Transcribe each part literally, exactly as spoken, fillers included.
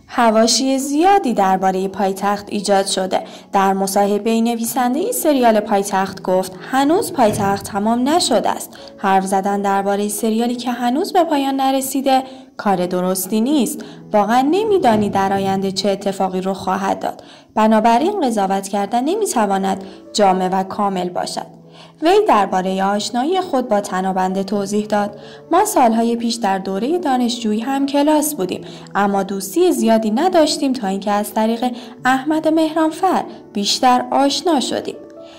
حواشی زیادی درباره پایتخت ایجاد شده. در مصاحبه نویسنده این سریال پایتخت گفت هنوز پایتخت تمام نشده است. حرف زدن درباره سریالی که هنوز به پایان نرسیده کار درستی نیست. واقعا نمیدانی در آینده چه اتفاقی رخ خواهد داد. بنابراین قضاوت کردن نمیتواند جامع و کامل باشد. وی درباره آشنایی خود با تنابنده توضیح داد: ما سالهای پیش در دوره دانشجویی هم کلاس بودیم، اما دوستی زیادی نداشتیم تا اینکه از طریق احمد مهرانفر بیشتر آشنا شدیم.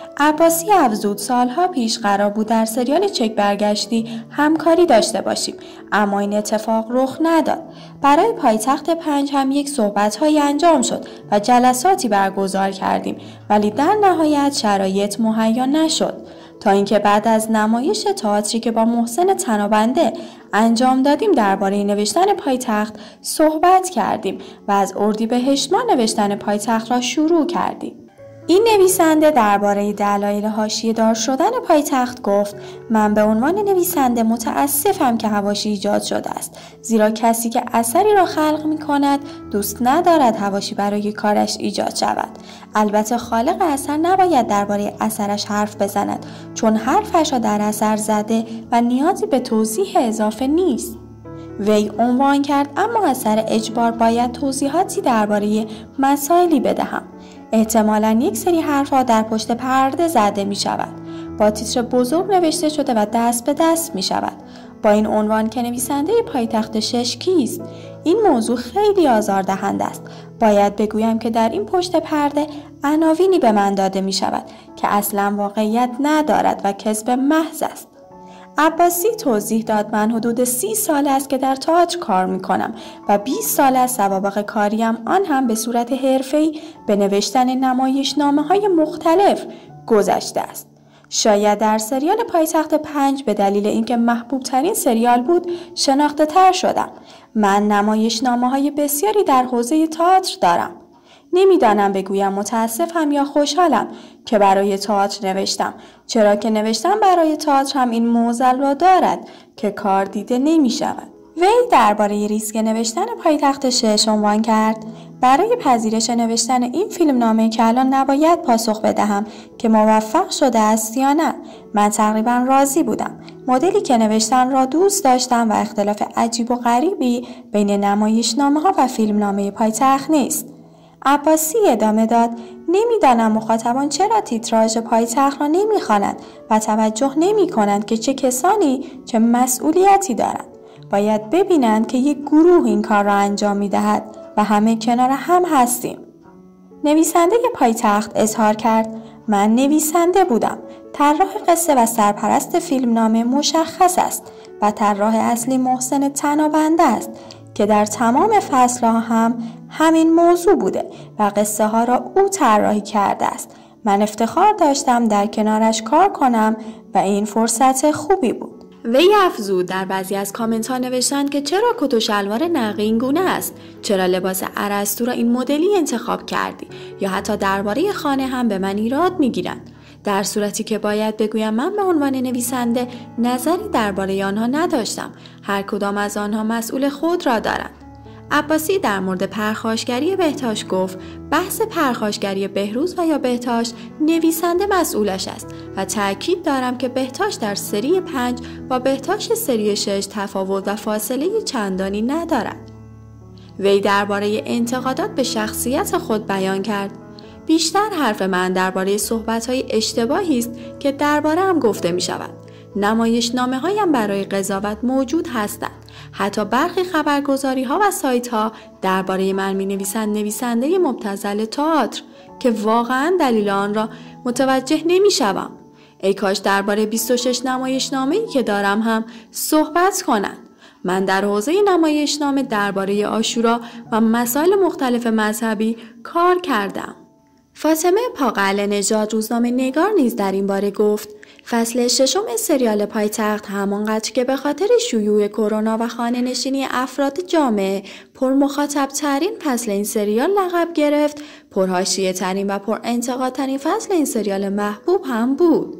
عباسی افزود: سالها پیش قرار بود در سریال چک برگشتی همکاری داشته باشیم، اما این اتفاق رخ نداد. برای پایتخت پنج هم یک صحبت‌هایی انجام شد و جلساتی برگزار کردیم، ولی در نهایت شرایط مهیا نشد. تا اینکه بعد از نمایش تئاتری که با محسن تنابنده انجام دادیم درباره نوشتن پایتخت صحبت کردیم و از اردیبهشت ماه نوشتن پایتخت را شروع کردیم. این نویسنده درباره دلایل حاشیه‌دار شدن پایتخت گفت: من به عنوان نویسنده متاسفم که حواشی ایجاد شده است، زیرا کسی که اثری را خلق می کند دوست ندارد حواشی برای کارش ایجاد شود. البته خالق اثر نباید درباره اثرش حرف بزند، چون حرفش را در اثر زده و نیازی به توضیح اضافه نیست. وی عنوان کرد: اما اثر اجبار باید توضیحاتی درباره مسائلی بدهم. احتمالاً یک سری حرفها در پشت پرده زده می شود. با تیتر بزرگ نوشته شده و دست به دست می شود. با این عنوان که نویسنده پایتخت شش کیست؟ این موضوع خیلی آزاردهنده است. باید بگویم که در این پشت پرده عناوینی به من داده می شود که اصلاً واقعیت ندارد و کذب محض است. عباسی توضیح داد: من حدود سی سال است که در تئاتر کار می کنم و بیست سال از سوابق کاریم، آن هم به صورت حرفه‌ای، به نوشتن نمایشنامه‌های مختلف گذشته است. شاید در سریال پایتخت پنج به دلیل اینکه محبوب ترین سریال بود شناخته تر شدم. من نمایشنامه‌های بسیاری در حوزه تئاتر دارم. نمیدانم بگویم متاسفم یا خوشحالم که برای تئاتر نوشتم، چرا که نوشتن برای تئاتر هم این معضل را دارد که کار دیده نمی شود. وی درباره ریسک نوشتن پایتخت شش عنوان کرد: برای پذیرش نوشتن این فیلمنامه که الان نباید پاسخ بدهم که موفق شده است یا نه، من تقریبا راضی بودم. مدلی که نوشتن را دوست داشتم و اختلاف عجیب و غریبی بین نمایشنامه ها و فیلمنامه پایتخت نیست. عباسی ادامه داد: نمیدانم مخاطبان چرا تیتراژ پایتخت را نمیخوانند و توجه نمی کنند که چه کسانی چه مسئولیتی دارند. باید ببینند که یک گروه این کار را انجام میدهد و همه کنار هم هستیم. نویسنده پایتخت اظهار کرد: من نویسنده بودم. طراح قصه و سرپرست فیلمنامه مشخص است و طراح اصلی محسن تنابنده است که در تمام فصلها هم همین موضوع بوده و قصه ها را او طراحی کرده است. من افتخار داشتم در کنارش کار کنم و این فرصت خوبی بود. وی افزود: در بعضی از کامنت ها نوشتند که چرا کت و شلوار نقی این گونه است؟ چرا لباس ارسطو را این مدلی انتخاب کردی؟ یا حتی درباره خانه هم به من ایراد میگیرند. در صورتی که باید بگویم من به عنوان نویسنده نظری درباره آنها نداشتم. هر کدام از آنها مسئول خود را دارند. عباسی در مورد پرخاشگری بهتاش گفت: بحث پرخاشگری بهروز و یا بهتاش نویسنده مسئولش است و تأکید دارم که بهتاش در سری پنج با بهتاش سری شش تفاوت و فاصله چندانی ندارد. وی درباره انتقادات به شخصیت خود بیان کرد: بیشتر حرف من درباره صحبت‌های اشتباهی است که درباره هم گفته می شود. نمایشنامه هایم برای قضاوت موجود هستند. حتی برخی خبرگزاری ها و سایت ها درباره من می نویسند نویسنده مبتذل تئاتر که واقعا دلیل آن را متوجه نمی شوم. ای کاش درباره بیست و شش نمایشنامه‌ای که دارم هم صحبت کنند. من در حوزه نمایشنامه درباره عاشورا و مسائل مختلف مذهبی کار کردم. فاطمه پاقعله نژاد روزنامه نگار نیز در این باره گفت: فصل ششم سریال پایتخت همانقدر که به خاطر شیوع کرونا و خانه نشینی افراد جامعه پر مخاطب ترین فصل این سریال لقب گرفت، پر حاشیه ترین و پر انتقاد ترین فصل این سریال محبوب هم بود.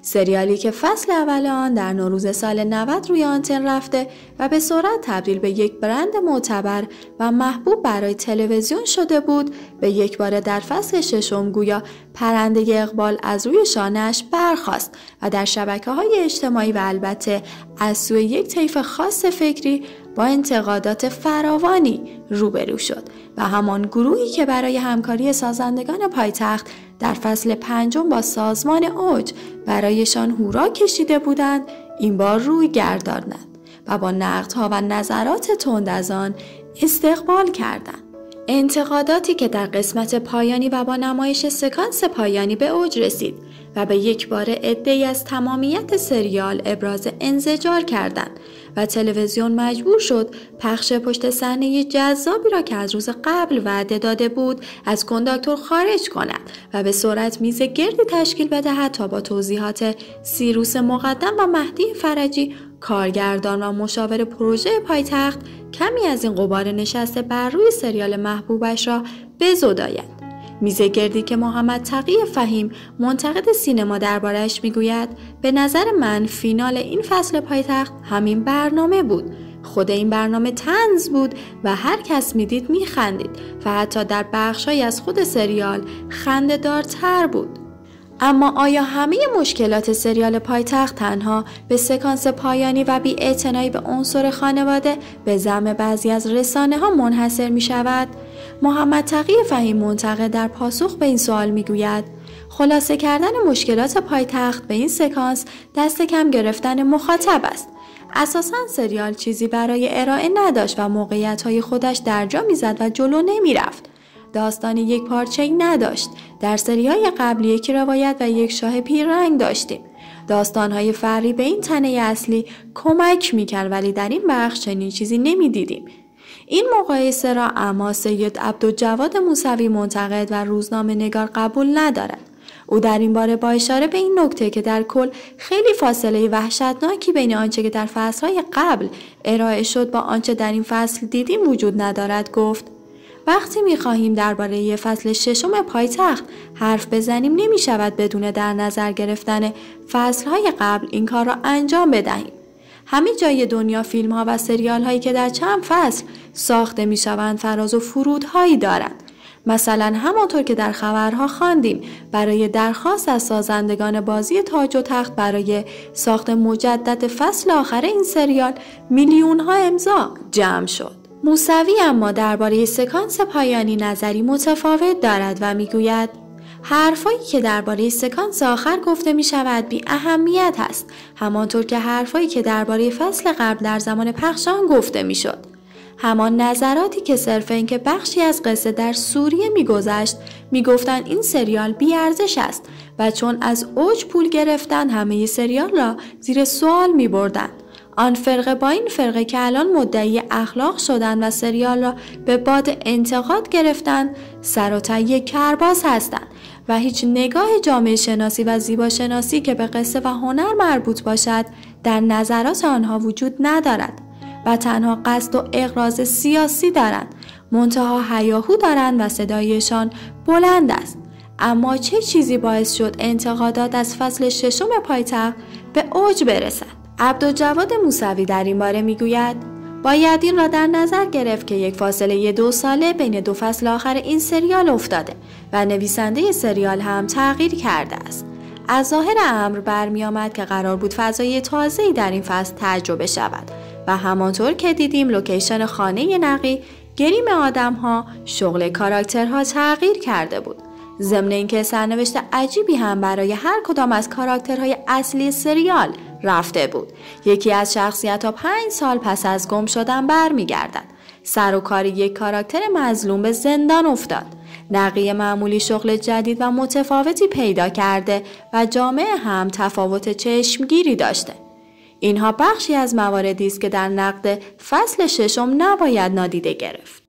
سریالی که فصل اول آن در نوروز سال نود روی آنتن رفته و به سرعت تبدیل به یک برند معتبر و محبوب برای تلویزیون شده بود، به یک بار در فصل ششم گویا پرنده اقبال از روی شانه‌اش برخاست و در شبکه‌های اجتماعی و البته از سوی یک طیف خاص فکری با انتقادات فراوانی روبرو شد و همان گروهی که برای همکاری سازندگان پایتخت در فصل پنجم با سازمان اوج برایشان هورا کشیده بودند، این بار روی گرداندند و با نقدها و نظرات تند از آن استقبال کردند. انتقاداتی که در قسمت پایانی و با نمایش سکانس پایانی به اوج رسید و به یک بار عده‌ای از تمامیت سریال ابراز انزجار کردند و تلویزیون مجبور شد پخش پشت صحنه جذابی را که از روز قبل وعده داده بود از کنداکتور خارج کند و به سرعت میز گردی تشکیل بدهد تا با توضیحات سیروس مقدم و مهدی فرجی کارگردان و مشاور پروژه پایتخت کمی از این غبار نشسته بر روی سریال محبوبش را بزداید. میز گردی که محمد تقی فهیم منتقد سینما درباره‌اش میگوید به نظر من فینال این فصل پایتخت همین برنامه بود. خود این برنامه طنز بود و هر کس میدید میخندید و حتی در بخش‌هایی از خود سریال خنده‌دارتر بود. اما آیا همه مشکلات سریال پایتخت تنها به سکانس پایانی و بی‌اعتنایی به عنصر خانواده به زعم بعضی از رسانه‌ها منحصر می شود؟ محمد تقی فهیم منتقد در پاسخ به این سوال می گوید خلاصه کردن مشکلات پایتخت به این سکانس دست کم گرفتن مخاطب است. اساساً سریال چیزی برای ارائه نداشت و موقعیت‌های خودش درجا می‌زد و جلو نمی‌رفت. داستان یک پارچه‌ای نداشت. در سری‌های قبلی یک روایت و یک شاه پیررنگ داشتیم. داستان‌های فرعی به این تنه اصلی کمک می‌کرد ولی در این بخش چنین چیزی نمی‌دیدیم. این مقایسه را اما سید عبدالجواد موسوی منتقد و روزنامه نگار قبول ندارد. او در این باره با اشاره به این نکته که در کل خیلی فاصله وحشتناکی بین آنچه که در فصل‌های قبل ارائه شد با آنچه در این فصل دیدیم وجود ندارد گفت وقتی می‌خواهیم درباره فصل ششم پایتخت حرف بزنیم نمی‌شود بدون در نظر گرفتن فصل‌های قبل این کار را انجام بدهیم. همه جای دنیا فیلم‌ها و سریال‌هایی که در چند فصل ساخته می‌شوند فراز و فرودهایی دارند. مثلا همانطور که در خبرها خواندیم برای درخواست از سازندگان بازی تاج و تخت برای ساخت مجدد فصل آخر این سریال میلیون‌ها امضا جمع شد. موسوی اما درباره سکانس پایانی نظری متفاوت دارد و میگوید حرفایی که درباره سکانس آخر گفته می شود بی اهمیت است، همانطور که حرفایی که درباره فصل قبل در زمان پخش آن گفته می شد. همان نظراتی که صرف این که بخشی از قصه در سوریه میگذشت میگفتند این سریال بی ارزش است و چون از اوج پول گرفتن همه سریال را زیر سوال می بردن. آن فرقه با این فرقه که الان مدعی اخلاق شدند و سریال را به باد انتقاد گرفتند سر و ته یک کرباس هستند و هیچ نگاه جامعه شناسی و زیبا شناسی که به قصه و هنر مربوط باشد در نظرات آنها وجود ندارد و تنها قصد و اغراض سیاسی دارند. منتها هیاهو دارند و صدایشان بلند است. اما چه چیزی باعث شد انتقادات از فصل ششم پایتخت به اوج برسد؟ عبدالجواد موسوی در این باره میگوید باید این را در نظر گرفت که یک فاصله دو ساله بین دو فصل آخر این سریال افتاده و نویسنده سریال هم تغییر کرده است. از ظاهر امر برمی آمد که قرار بود فضای تازه‌ای در این فصل تجربه شود و همانطور که دیدیم لوکیشن خانه نقی، گریم آدم‌ها، شغل کاراکترها تغییر کرده بود. ضمن اینکه سرنوشت عجیبی هم برای هر کدام از کاراکترهای اصلی سریال رفته بود. یکی از شخصیت‌ها پنج سال پس از گم شدن برمیگردد. سر و کار یک کاراکتر مظلوم به زندان افتاد. نقی معمولی شغل جدید و متفاوتی پیدا کرده و جامعه هم تفاوت چشمگیری داشته. اینها بخشی از مواردی است که در نقد فصل ششم نباید نادیده گرفت.